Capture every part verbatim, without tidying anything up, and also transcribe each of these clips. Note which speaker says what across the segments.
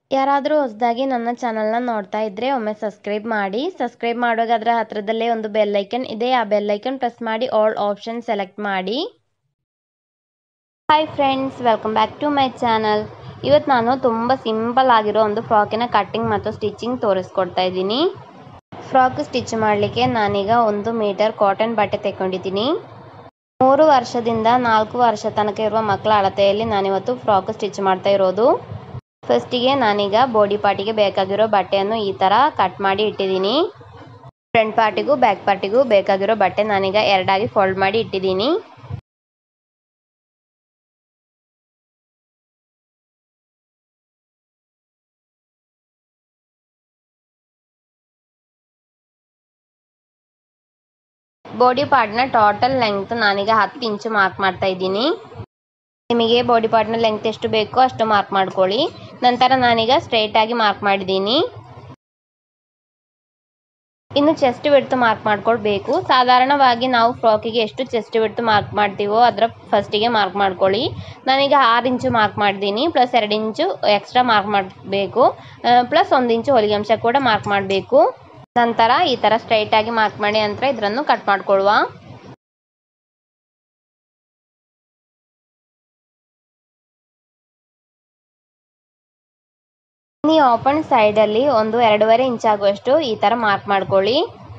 Speaker 1: ಯಾರಾದರೂ ಹೊಸದಾಗಿ ನನ್ನ ಚಾನಲ್ನ ನೋಡ್ತಾ ಇದ್ದರೆ ಒಮ್ಮೆ ಸಬ್ಸ್ಕ್ರೈಬ್ ಮಾಡಿ. ಸಬ್ಸ್ಕ್ರೈಬ್ ಮಾಡುವಾಗ ಅದರ ಹತ್ರದಲ್ಲೇ ಒಂದು ಬೆಲ್ ಐಕನ್ ಇದೆ, ಆ ಬೆಲ್ ಐಕನ್ ಪ್ರೆಸ್ ಮಾಡಿ ಆಲ್ ಆಪ್ಷನ್ ಸೆಲೆಕ್ಟ್ ಮಾಡಿ. Hi friends, welcome back to my channel. ಇವತ್ತು ನಾನು ತುಂಬ ಸಿಂಪಲ್ ಆಗಿರೋ ಒಂದು ಫ್ರಾಕಿನ ಕಟ್ಟಿಂಗ್ ಮತ್ತು ಸ್ಟಿಚಿಂಗ್ ತೋರಿಸ್ಕೊಡ್ತಾ ಇದ್ದೀನಿ. ಫ್ರಾಕ್ ಸ್ಟಿಚ್ ಮಾಡಲಿಕ್ಕೆ ನಾನೀಗ ಒಂದು ಮೀಟರ್ ಕಾಟನ್ ಬಟ್ಟೆ ತೆಕ್ಕೊಂಡಿದ್ದೀನಿ. ಮೂರು ವರ್ಷದಿಂದ ನಾಲ್ಕು ವರ್ಷ ತನಕ ಇರುವ ಮಕ್ಕಳ ಅಳತೆಯಲ್ಲಿ ನಾನಿವತ್ತು ಫ್ರಾಕ್ ಸ್ಟಿಚ್ ಮಾಡ್ತಾ ಇರೋದು. ಫಸ್ಟಿಗೆ ನಾನೀಗ ಬಾಡಿ ಪಾರ್ಟಿಗೆ ಬೇಕಾಗಿರೋ ಬಟ್ಟೆಯನ್ನು ಈ ಥರ ಕಟ್ ಮಾಡಿ ಇಟ್ಟಿದ್ದೀನಿ. ಫ್ರಂಟ್ ಪಾರ್ಟಿಗೂ ಬ್ಯಾಕ್ ಪಾರ್ಟಿಗೂ ಬೇಕಾಗಿರೋ ಬಟ್ಟೆ ನಾನೀಗ ಎರಡಾಗಿ ಫೋಲ್ಡ್ ಮಾಡಿ ಇಟ್ಟಿದ್ದೀನಿ. ಬಾಡಿ ಪಾರ್ಟ್ನ ಟೋಟಲ್ ಲೆಂಗ್ತ್ ನಾನೀಗ ಹತ್ತು ಇಂಚು ಮಾರ್ಕ್ ಮಾಡ್ತಾ ಇದ್ದೀನಿ. ನಿಮಗೆ ಬಾಡಿ ಪಾರ್ಟ್ನ ಲೆಂಗ್ತ್ ಎಷ್ಟು ಬೇಕೋ ಅಷ್ಟು ಮಾರ್ಕ್ ಮಾಡ್ಕೊಳ್ಳಿ. ನಂತರ ನಾನೀಗ ಸ್ಟ್ರೈಟ್ ಆಗಿ ಮಾರ್ಕ್ ಮಾಡಿದ್ದೀನಿ. ಇನ್ನು ಚೆಸ್ಟ್ ವಿಡ್ತ್ ಮಾರ್ಕ್ ಮಾಡ್ಕೊಳ್ಬೇಕು. ಸಾಧಾರಣವಾಗಿ ನಾವು ಫ್ರಾಕಿಗೆ ಎಷ್ಟು ಚೆಸ್ಟ್ ವಿಡ್ತ್ ಮಾರ್ಕ್ ಮಾಡ್ತೀವೋ ಅದರ ಫಸ್ಟಿಗೆ ಮಾರ್ಕ್ ಮಾಡ್ಕೊಳ್ಳಿ. ನಾನೀಗ ಆರು ಇಂಚು ಮಾರ್ಕ್ ಮಾಡಿದ್ದೀನಿ, ಪ್ಲಸ್ ಎರಡು ಇಂಚು ಎಕ್ಸ್ಟ್ರಾ ಮಾರ್ಕ್ ಮಾಡಬೇಕು, ಪ್ಲಸ್ ಒಂದು ಇಂಚು ಹೊಲಿಗೆ ಅಂಶ ಕೂಡ ಮಾರ್ಕ್ ಮಾಡಬೇಕು. ನಂತರ ಈ ಥರ ಸ್ಟ್ರೈಟ್ ಆಗಿ ಮಾರ್ಕ್ ಮಾಡಿ ನಂತರ ಇದನ್ನು ಕಟ್ ಮಾಡ್ಕೊಳ್ಳುವ. ಈ ಓಪನ್ ಸೈಡಲ್ಲಿ ಒಂದು ಎರಡೂವರೆ ಇಂಚ್ ಆಗುವಷ್ಟು ಈ ಥರ ಮಾರ್ಕ್ ಮಾಡ್ಕೊಳ್ಳಿ.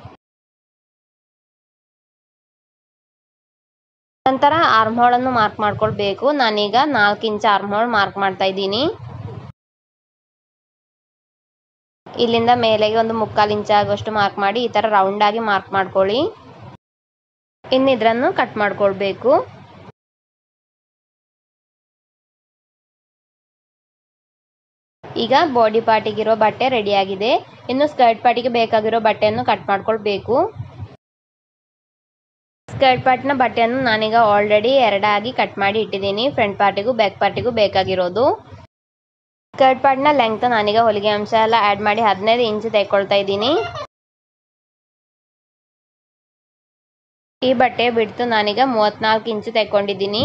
Speaker 1: ನಂತರ ಆರ್ಮ್ ಹೋಲ್ ಅನ್ನು ಮಾರ್ಕ್ ಮಾಡ್ಕೊಳ್ಬೇಕು. ನಾನೀಗ ನಾಲ್ಕು ಇಂಚ್ ಆರ್ಮ್ ಹೋಲ್ ಮಾರ್ಕ್ ಮಾಡ್ತಾ ಇದ್ದೀನಿ. ಇಲ್ಲಿಂದ ಮೇಲೆಗೆ ಒಂದು ಮುಕ್ಕಾಲು ಇಂಚ್ ಆಗುವಷ್ಟು ಮಾರ್ಕ್ ಮಾಡಿ ಈ ಥರ ರೌಂಡ್ ಆಗಿ ಮಾರ್ಕ್ ಮಾಡ್ಕೊಳ್ಳಿ. ಇನ್ನು ಇದನ್ನು ಕಟ್ ಮಾಡ್ಕೊಳ್ಬೇಕು. ಈಗ ಬಾಡಿ ಪಾರ್ಟಿಗಿರೋ ಬಟ್ಟೆ ರೆಡಿ ಆಗಿದೆ. ಇನ್ನು ಸ್ಕರ್ಟ್ ಪಾರ್ಟಿಗೆ ಬೇಕಾಗಿರೋ ಬಟ್ಟೆಯನ್ನು ಕಟ್ ಮಾಡ್ಕೊಳ್ಬೇಕು. ಸ್ಕರ್ಟ್ ಪಾರ್ಟ್ನ ಬಟ್ಟೆಯನ್ನು ನಾನೀಗ ಆಲ್ರೆಡಿ ಎರಡಾಗಿ ಕಟ್ ಮಾಡಿ ಇಟ್ಟಿದ್ದೀನಿ. ಫ್ರಂಟ್ ಪಾರ್ಟಿಗೂ ಬ್ಯಾಕ್ ಪಾರ್ಟಿಗೂ ಬೇಕಾಗಿರೋದು. ಸ್ಕರ್ಟ್ ಪಾರ್ಟ್ನ ಲೆಂಗ್ತ್ ನಾನೀಗ ಹೊಲಿಗೆ ಅಂಶ ಎಲ್ಲ ಆ್ಯಡ್ ಮಾಡಿ ಹದಿನೈದು ಇಂಚು ತೆಕ್ಕೊಳ್ತಾ ಇದ್ದೀನಿ. ಈ ಬಟ್ಟೆ ಬಿಡ್ತು ನಾನೀಗ ಮೂವತ್ನಾಲ್ಕು ಇಂಚು ತೆಕ್ಕೊಂಡಿದ್ದೀನಿ.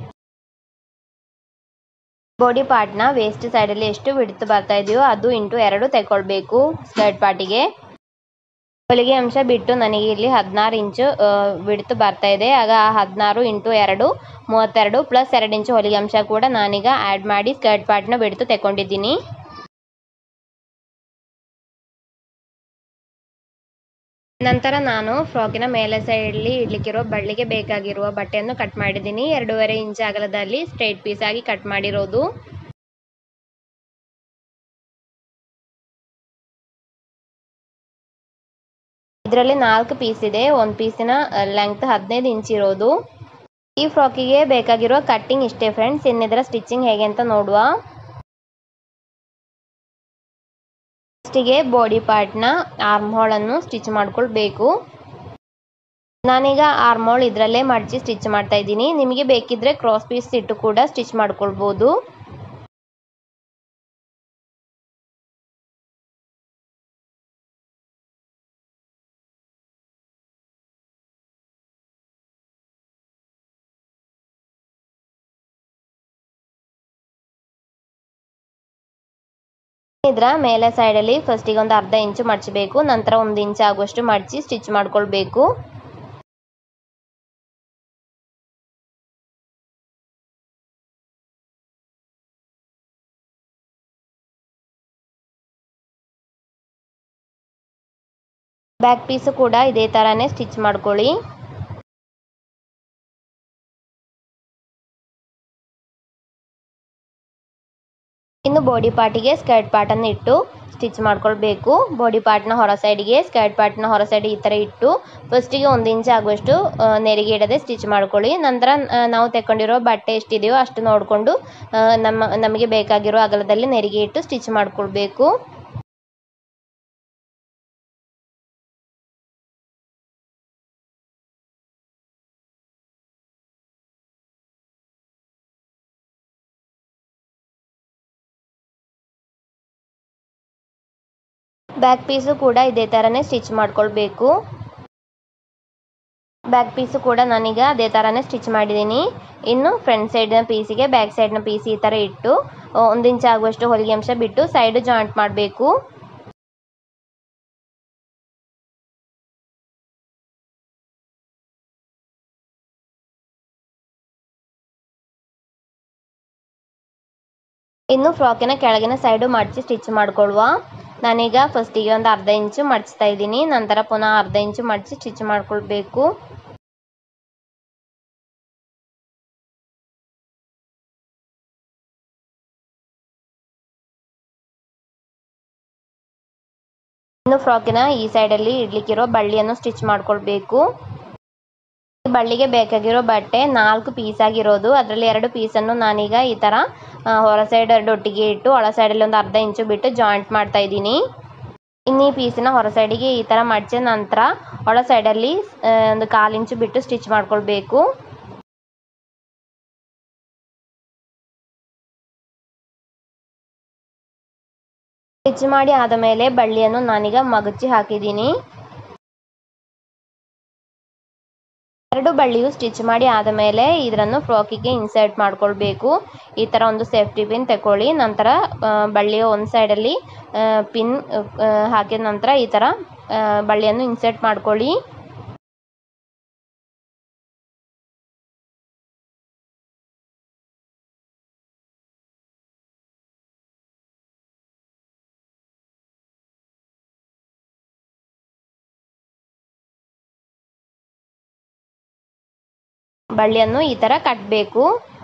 Speaker 1: ಬಾಡಿ ಪಾರ್ಟ್ನ ವೇಸ್ಟ್ ಸೈಡಲ್ಲಿ ಎಷ್ಟು ಬಿಡ್ತು ಬರ್ತಾ ಇದೆಯೋ ಅದು ಇಂಟು ಎರಡು ತೆಕ್ಕೊಳ್ಬೇಕು. ಸ್ಕರ್ಟ್ ಪಾರ್ಟಿಗೆ ಹೊಲಿಗೆ ಅಂಶ ಬಿಟ್ಟು ನನಗೆ ಇಲ್ಲಿ ಹದಿನಾರು ಇಂಚು ಬಿಡ್ತು ಬರ್ತಾ ಇದೆ. ಆಗ ಹದಿನಾರು ಇಂಟು ಎರಡು ಮೂವತ್ತೆರಡು, ಪ್ಲಸ್ ಎರಡು ಇಂಚು ಹೊಲಿಗೆ ಅಂಶ ಕೂಡ ನಾನೀಗ ಆ್ಯಡ್ ಮಾಡಿ ಸ್ಕರ್ಟ್ ಪಾರ್ಟ್ನ ಬಿಡ್ತು ತೆಕ್ಕೊಂಡಿದ್ದೀನಿ. ನಂತರ ನಾನು ಫ್ರಾಕಿನ ಮೇಲೆ ಸೈಡಲ್ಲಿ ಇಡ್ಲಿಕ್ಕಿರೋ ಬಳ್ಳಿಗೆ ಬೇಕಾಗಿರುವ ಬಟ್ಟೆಯನ್ನು ಕಟ್ ಮಾಡಿದ್ದೀನಿ. ಎರಡೂವರೆ ಇಂಚ್ ಅಗಲದಲ್ಲಿ ಸ್ಟ್ರೈಟ್ ಪೀಸ್ ಆಗಿ ಕಟ್ ಮಾಡಿರೋದು. ಇದರಲ್ಲಿ ನಾಲ್ಕು ಪೀಸ್ ಇದೆ. ಒಂದು ಪೀಸಿನ ಲೆಂಗ್ತ್ ಹದಿನೈದು ಇಂಚ್ ಇರೋದು. ಈ ಫ್ರಾಕಿಗೆ ಬೇಕಾಗಿರೋ ಕಟ್ಟಿಂಗ್ ಇಷ್ಟೇ ಫ್ರೆಂಡ್ಸ್. ಇನ್ನಿದರ ಸ್ಟಿಚಿಂಗ್ ಹೇಗೆ ಅಂತ ನೋಡುವ. ಫಸ್ಟಿಗೆ ಬಾಡಿ ಪಾರ್ಟ್ನ ಆರ್ಮ್ ಹೋಲ್ ಅನ್ನು ಸ್ಟಿಚ್ ಮಾಡ್ಕೊಳ್ಬೇಕು. ನಾನೀಗ ಆರ್ಮ್ ಹೋಲ್ ಇದರಲ್ಲೇ ಮಡಚಿ ಸ್ಟಿಚ್ ಮಾಡ್ತಾ ಇದ್ದೀನಿ. ನಿಮಗೆ ಬೇಕಿದ್ರೆ ಕ್ರಾಸ್ ಪೀಸ್ ಇಟ್ಟು ಕೂಡ ಸ್ಟಿಚ್ ಮಾಡ್ಕೊಳ್ಬೋದು. ಇದರ ಮೇಲೆ ಸೈಡಲ್ಲಿ ಫಸ್ಟಿಗೆ ಒಂದು ಅರ್ಧ ಇಂಚು ಮಡಚಬೇಕು. ನಂತರ ಒಂದು ಇಂಚ್ ಆಗುವಷ್ಟು ಮಡಚಿ ಸ್ಟಿಚ್ ಮಾಡ್ಕೊಳ್ಬೇಕು. ಬ್ಯಾಕ್ ಪೀಸು ಕೂಡ ಇದೇ ಥರನೇ ಸ್ಟಿಚ್ ಮಾಡ್ಕೊಳ್ಳಿ. ಇನ್ನು ಬಾಡಿ ಪಾರ್ಟಿಗೆ ಸ್ಕರ್ಟ್ ಪಾರ್ಟನ್ನು ಇಟ್ಟು ಸ್ಟಿಚ್ ಮಾಡ್ಕೊಳ್ಬೇಕು. ಬಾಡಿ ಪಾರ್ಟ್ನ ಹೊರ ಸೈಡಿಗೆ ಸ್ಕರ್ಟ್ ಪಾರ್ಟ್ನ ಹೊರ ಸೈಡ್ ಈ ಥರ ಇಟ್ಟು ಫಸ್ಟಿಗೆ ಒಂದು ಇಂಚ್ ಆಗುವಷ್ಟು ನೆರಿಗೆ ಇಡದೆ ಸ್ಟಿಚ್ ಮಾಡ್ಕೊಳ್ಳಿ. ನಂತರ ನಾವು ತೆಕ್ಕೊಂಡಿರೋ ಬಟ್ಟೆ ಎಷ್ಟಿದೆಯೋ ಅಷ್ಟು ನೋಡಿಕೊಂಡು ನಮ್ಮ ನಮಗೆ ಬೇಕಾಗಿರೋ ಅಗಲದಲ್ಲಿ ನೆರಿಗೆ ಇಟ್ಟು ಸ್ಟಿಚ್ ಮಾಡ್ಕೊಳ್ಬೇಕು. ಬ್ಯಾಕ್ ಪೀಸು ಕೂಡ ಇದೇ ಥರನೇ ಸ್ಟಿಚ್ ಮಾಡ್ಕೊಳ್ಬೇಕು. ಬ್ಯಾಕ್ ಪೀಸು ಕೂಡ ನಾನೀಗ ಅದೇ ಥರನೇ ಸ್ಟಿಚ್ ಮಾಡಿದ್ದೀನಿ. ಇನ್ನು ಫ್ರಂಟ್ ಸೈಡ್ನ ಪೀಸಿಗೆ ಬ್ಯಾಕ್ ಸೈಡ್ನ ಪೀಸ್ ಈ ಥರ ಇಟ್ಟು ಒಂದು ಇಂಚ್ ಆಗುವಷ್ಟು ಹೊಲಿಗೆ ಅಂಶ ಬಿಟ್ಟು ಸೈಡ್ ಜಾಯಿಂಟ್ ಮಾಡಬೇಕು. ಇನ್ನು ಫ್ರಾಕಿನ ಕೆಳಗಿನ ಸೈಡು ಮಡಚಿ ಸ್ಟಿಚ್ ಮಾಡ್ಕೊಳ್ಳುವ. ನಾನೀಗ ಫಸ್ಟಿಗೆ ಒಂದು ಅರ್ಧ ಇಂಚು ಮಡಚ್ತಾ ಇದ್ದೀನಿ, ನಂತರ ಪುನಃ ಅರ್ಧ ಇಂಚು ಮಡಚಿ ಸ್ಟಿಚ್ ಮಾಡ್ಕೊಳ್ಬೇಕು. ಇನ್ನು ಫ್ರಾಕಿನ ಈ ಸೈಡಲ್ಲಿ ಇಡ್ಲಿಕ್ಕಿರೋ ಬಳ್ಳಿಯನ್ನು ಸ್ಟಿಚ್ ಮಾಡ್ಕೊಳ್ಬೇಕು. ಬಳ್ಳಿಗೆ ಬೇಕಾಗಿರೋ ಬಟ್ಟೆ ನಾಲ್ಕು ಪೀಸ್ ಆಗಿರೋದು, ಅದರಲ್ಲಿ ಎರಡು ಪೀಸನ್ನು ನಾನೀಗ ಈ ಥರ ಹೊರ ಸೈಡ್ ಎರಡು ಒಟ್ಟಿಗೆ ಇಟ್ಟು ಒಳ ಸೈಡಲ್ಲಿ ಒಂದು ಅರ್ಧ ಇಂಚು ಬಿಟ್ಟು ಜಾಯಿಂಟ್ ಮಾಡ್ತಾ ಇದ್ದೀನಿ. ಇನ್ನು ಈ ಪೀಸಿನ ಹೊರ ಸೈಡಿಗೆ ಈ ಥರ ಮಡಚಿದ ನಂತರ ಒಳ ಸೈಡಲ್ಲಿ ಒಂದು ಕಾಲು ಇಂಚು ಬಿಟ್ಟು ಸ್ಟಿಚ್ ಮಾಡ್ಕೊಳ್ಬೇಕು. ಸ್ಟಿಚ್ ಮಾಡಿ ಆದ ಮೇಲೆ ಬಳ್ಳಿಯನ್ನು ನಾನೀಗ ಮಗಚಿ ಹಾಕಿದ್ದೀನಿ. ಎರಡು ಬಳ್ಳಿಯು ಸ್ಟಿಚ್ ಮಾಡಿ ಆದ ಮೇಲೆ ಇದನ್ನು ಫ್ರಾಕಿಗೆ ಇನ್ಸರ್ಟ್ ಮಾಡ್ಕೊಳ್ಬೇಕು. ಈ ಥರ ಒಂದು ಸೇಫ್ಟಿ ಪಿನ್ ತಗೊಳ್ಳಿ. ನಂತರ ಬಳ್ಳಿಯ ಒಂದು ಸೈಡಲ್ಲಿ ಪಿನ್ ಹಾಕಿದ ನಂತರ ಈ ಥರ ಬಳ್ಳಿಯನ್ನು ಇನ್ಸರ್ಟ್ ಮಾಡ್ಕೊಳ್ಳಿ. ಬಳ್ಳಿಯನ್ನು ಈ ಥರ ಕಟ್ಟಬೇಕು.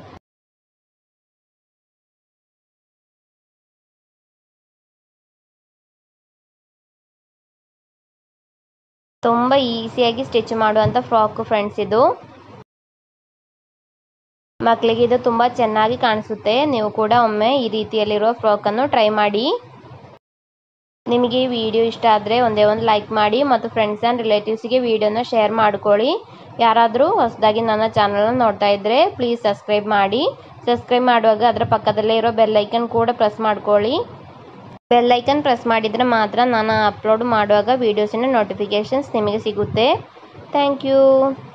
Speaker 1: ತುಂಬ ಈಸಿಯಾಗಿ ಸ್ಟಿಚ್ ಮಾಡುವಂಥ ಫ್ರಾಕ್ ಫ್ರೆಂಡ್ಸ್ ಇದು. ಮಕ್ಕಳಿಗೆ ಇದು ತುಂಬ ಚೆನ್ನಾಗಿ ಕಾಣಿಸುತ್ತೆ. ನೀವು ಕೂಡ ಒಮ್ಮೆ ಈ ರೀತಿಯಲ್ಲಿರುವ ಫ್ರಾಕನ್ನು ಟ್ರೈ ಮಾಡಿ. ನಿಮಗೆ ಈ ವಿಡಿಯೋ ಇಷ್ಟ ಆದರೆ ಒಂದೇ ಒಂದು ಲೈಕ್ ಮಾಡಿ ಮತ್ತು ಫ್ರೆಂಡ್ಸ್ ಆ್ಯಂಡ್ ರಿಲೇಟಿವ್ಸಿಗೆ ವಿಡಿಯೋನ ಶೇರ್ ಮಾಡ್ಕೊಳ್ಳಿ. ಯಾರಾದರೂ ಹೊಸದಾಗಿ ನನ್ನ ಚಾನಲ್ನ ನೋಡ್ತಾ ಇದ್ದರೆ ಪ್ಲೀಸ್ ಸಬ್ಸ್ಕ್ರೈಬ್ ಮಾಡಿ. ಸಬ್ಸ್ಕ್ರೈಬ್ ಮಾಡುವಾಗ ಅದರ ಪಕ್ಕದಲ್ಲೇ ಇರೋ ಬೆಲ್ ಐಕನ್ ಕೂಡ ಪ್ರೆಸ್ ಮಾಡ್ಕೊಳ್ಳಿ. ಬೆಲ್ ಐಕನ್ ಪ್ರೆಸ್ ಮಾಡಿದರೆ ಮಾತ್ರ ನಾನು ಅಪ್ಲೋಡ್ ಮಾಡುವಾಗ ವೀಡಿಯೋಸಿನ ನೋಟಿಫಿಕೇಷನ್ಸ್ ನಿಮಗೆ ಸಿಗುತ್ತೆ. Thank you.